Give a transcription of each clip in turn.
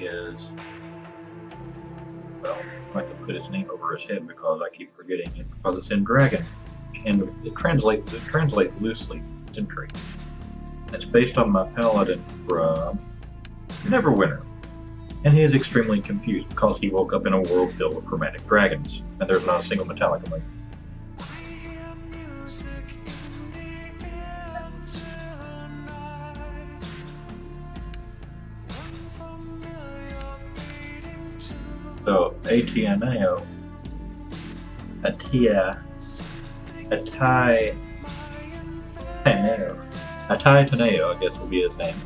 is, well, I like to put his name over his head because I keep forgetting it because it's in Dragon, and it translates loosely Sentry. It's based on my paladin from Neverwinter, and he is extremely confused because he woke up in a world filled with chromatic dragons, and there's not a single metallic among them. So, Ateneo, Teneo, I guess would be his name.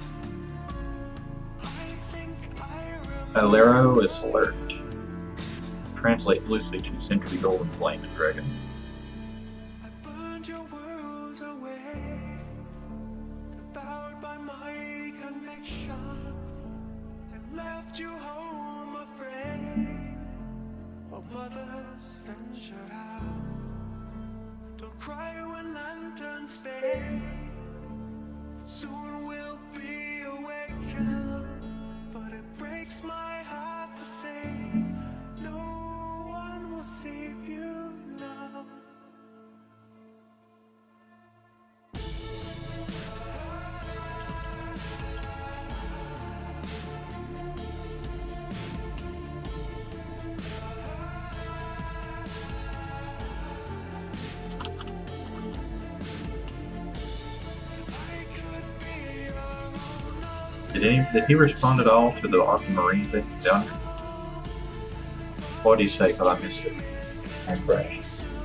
Alero is alert. Translate loosely to Sentry, Golden Flame, and Dragon. Mothers ventured out. Don't cry when lanterns fade. Soon we'll be awakened. But it breaks my heart to say no one will save you now. Did he respond at all to the Aquamarine thing down here? What did he say? Because I missed it. I'm fresh.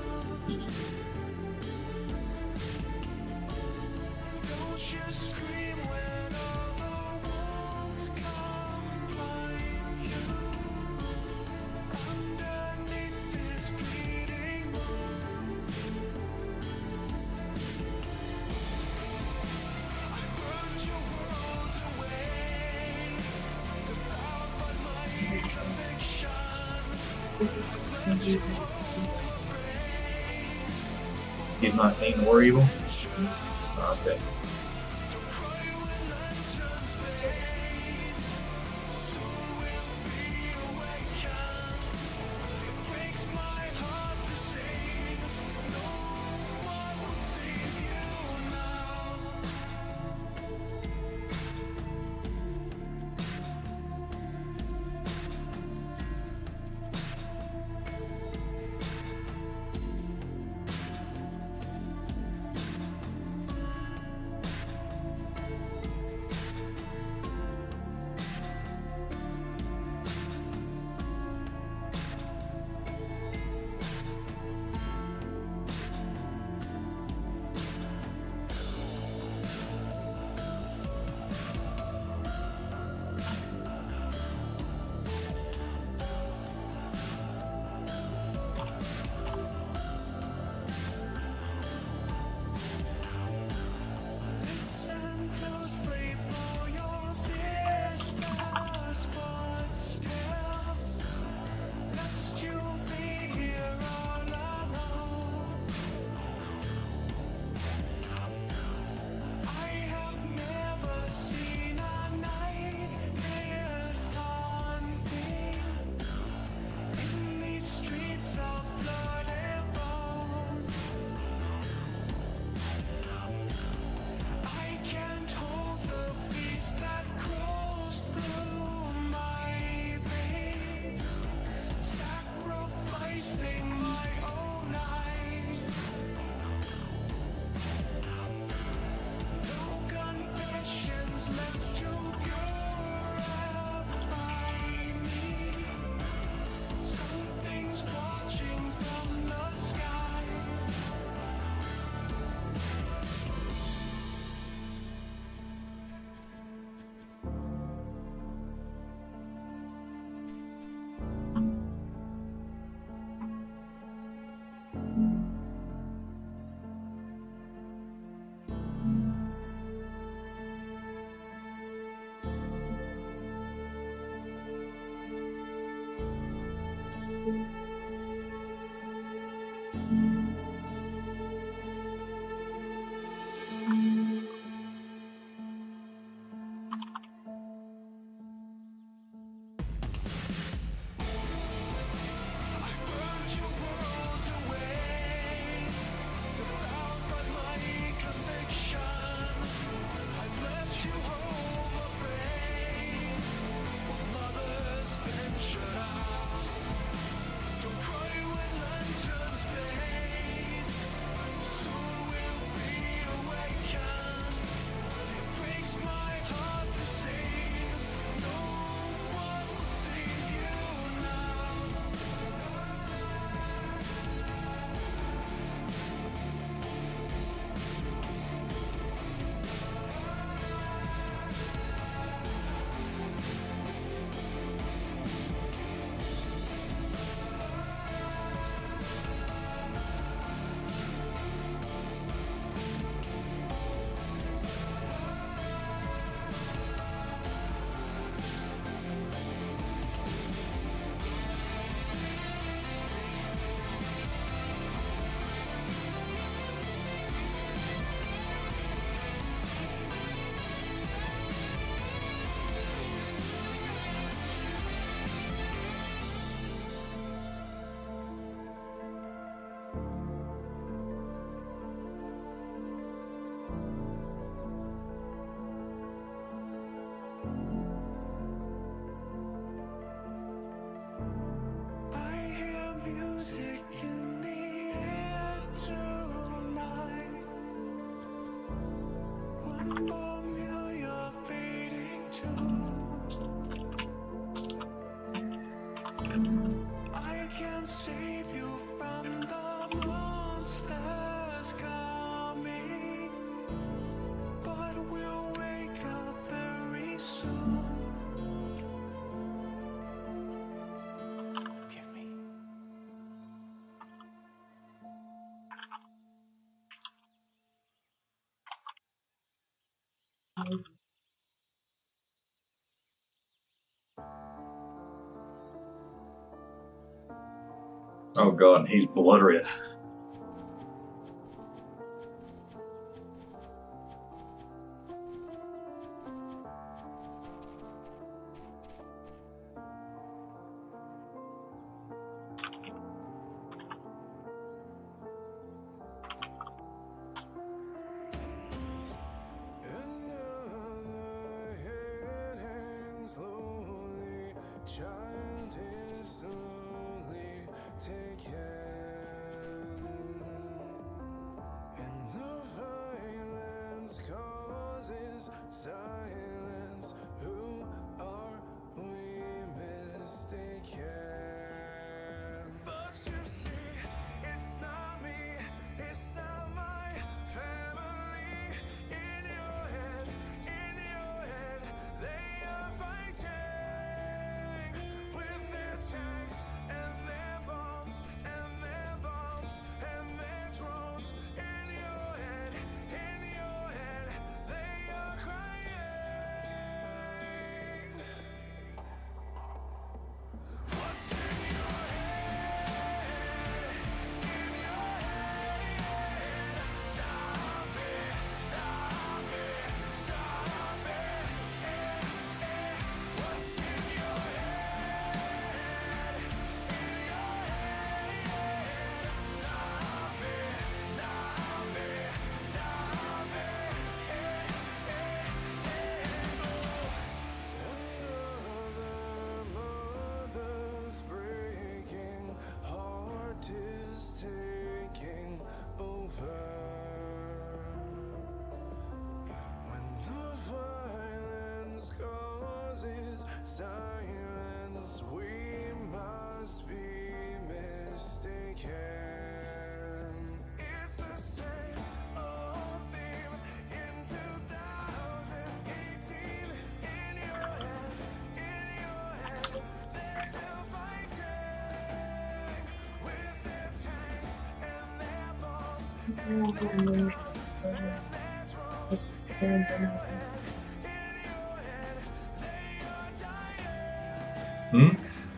He's not mean or evil? Okay. Oh god, and he's blood red. Another head hangs slowly, child is slowly taken, and the violence causes silence. Who are we mistaken? But you see, it's not me, it's not my family. In your head, they are fighting with their tanks and their bombs and their bombs and their drones. In your head, they are crying. What's in your head? In your head, stop it, stop it, stop it. What's in your head? In your head, stop it, stop it, stop it. Another mother's breaking, heart is taking over. When the violence causes silence, we must be mistaken. It's the same old theme in 2018. In your head, they're still fighting with their tanks and their bombs and their guns and their drones. In your head, they are dying.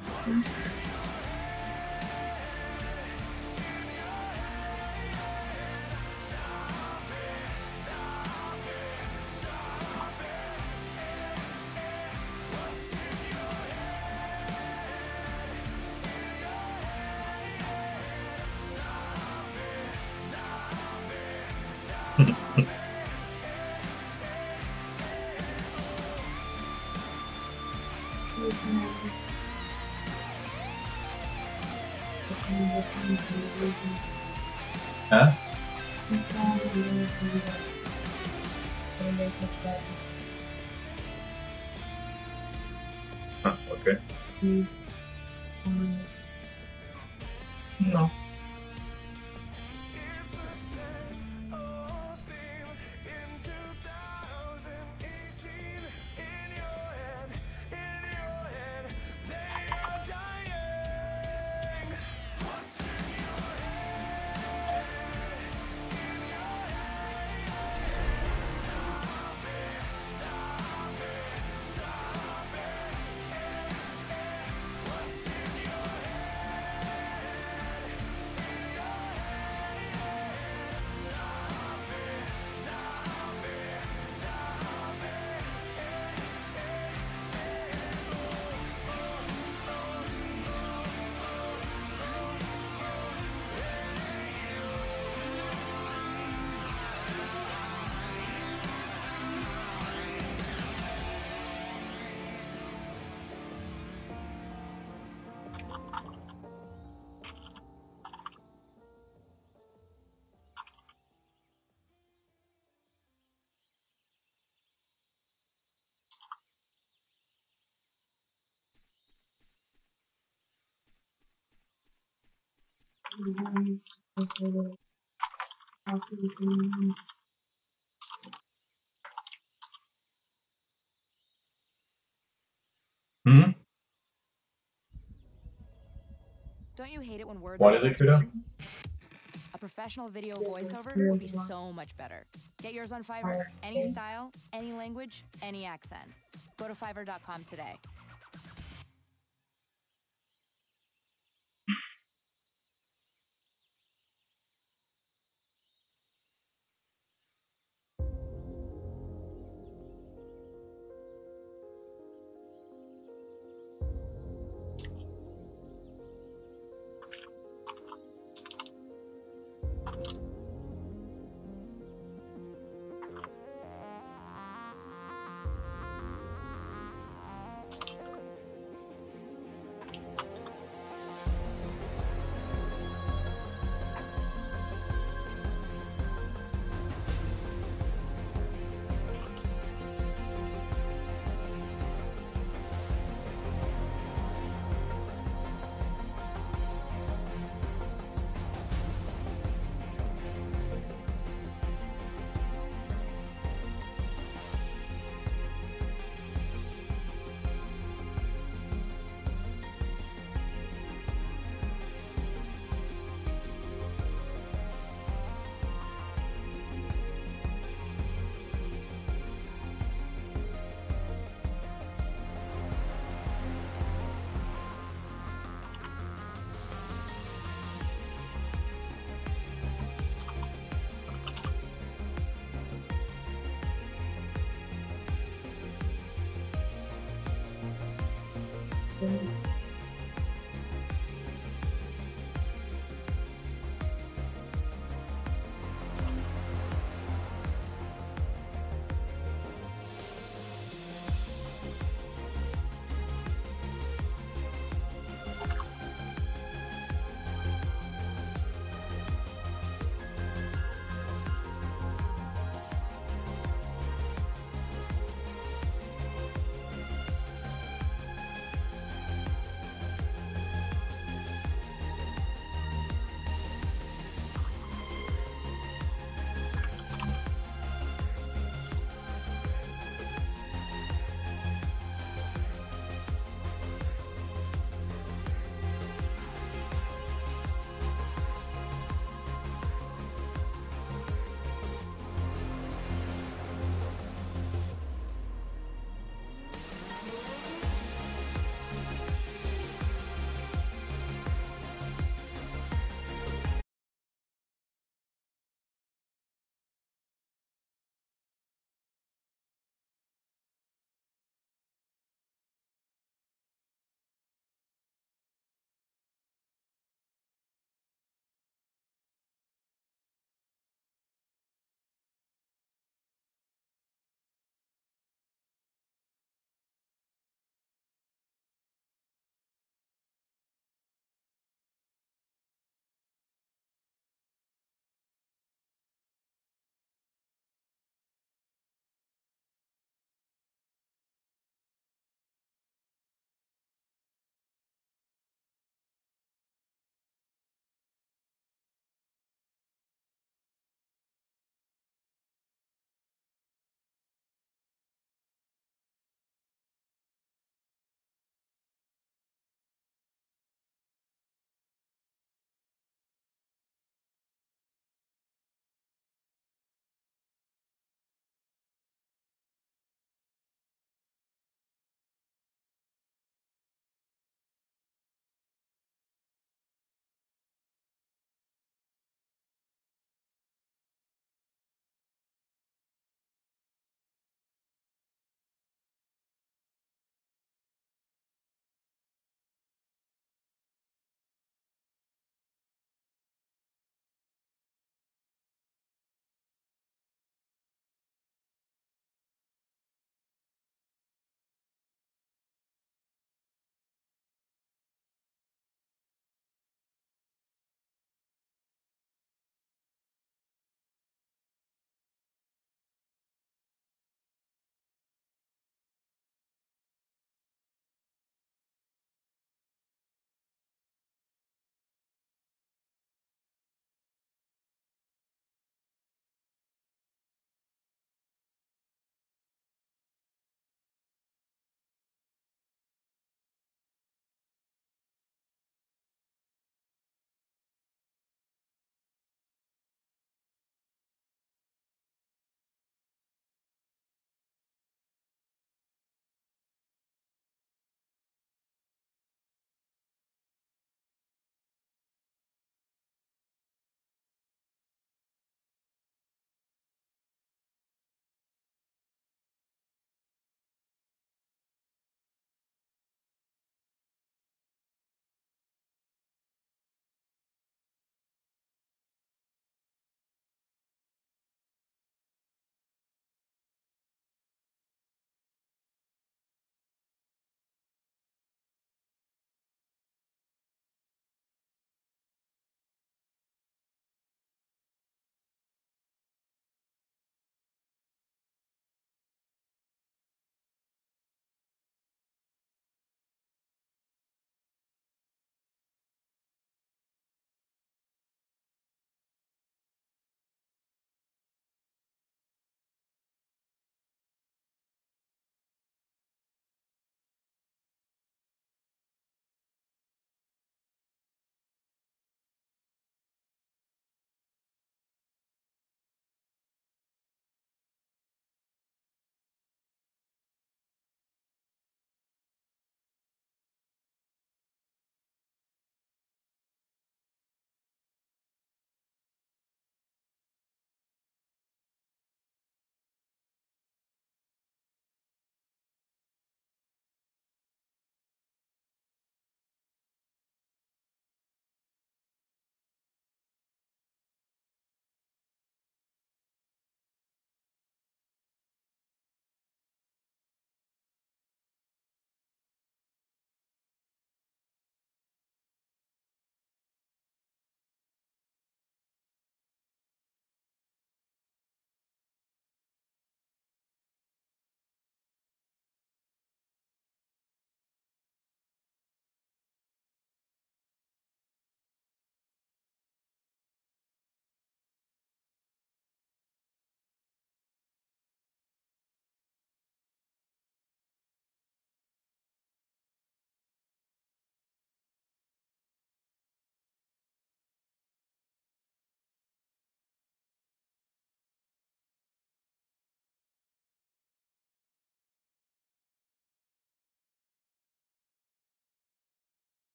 Huh? Huh, okay. No. It's the same old theme in 2018. In your head, they are dying. What's in your head? In your head, stop it, stop it, stop it. What's in your head? In your head, stop it, stop it, stop it. Hmm? Don't you hate it when words Why go did they off shoot up? screen? A professional video voiceover would be so much better. Get yours on Fiverr. Any style, any language, any accent. Go to Fiverr.com today.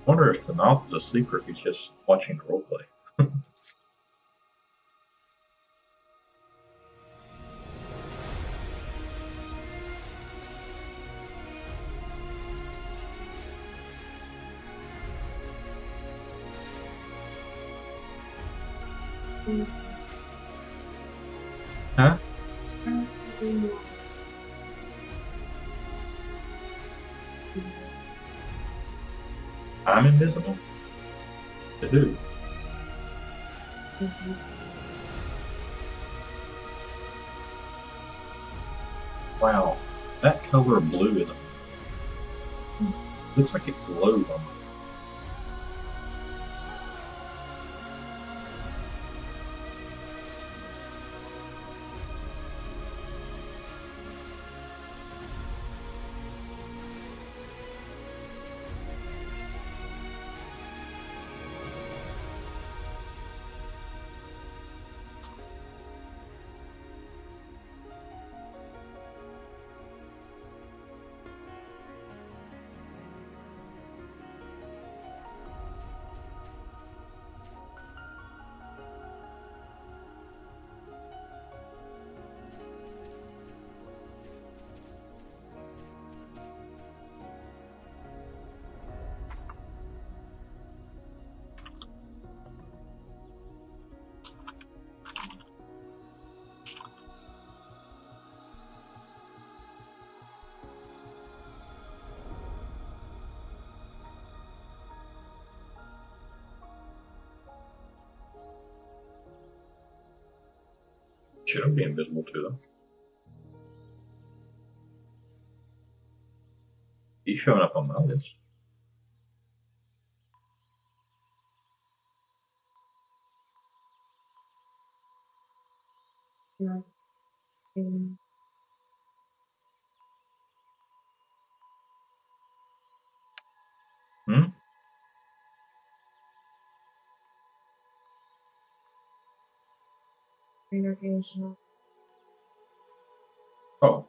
Wonder if the mouth is asleep or if he's just watching the roleplay. Huh? I'm invisible? To who? Wow, that color blue is looks like it glows on me. Shouldn't be invisible to them. He's showing up on my list. Hmm? Oh.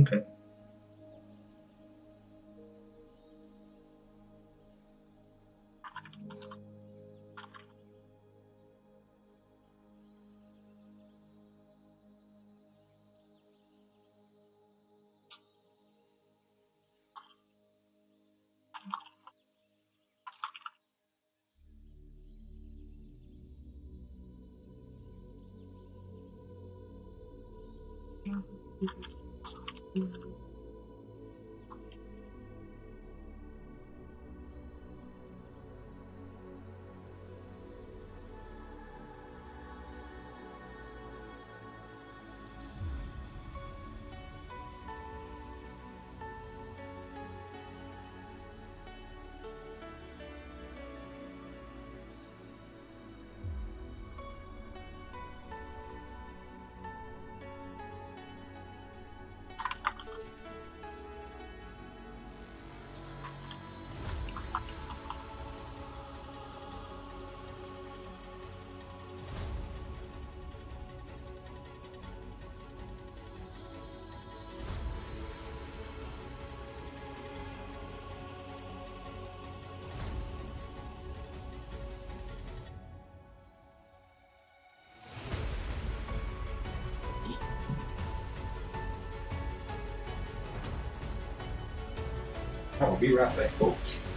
Okay. This is. I'll be right back, folks.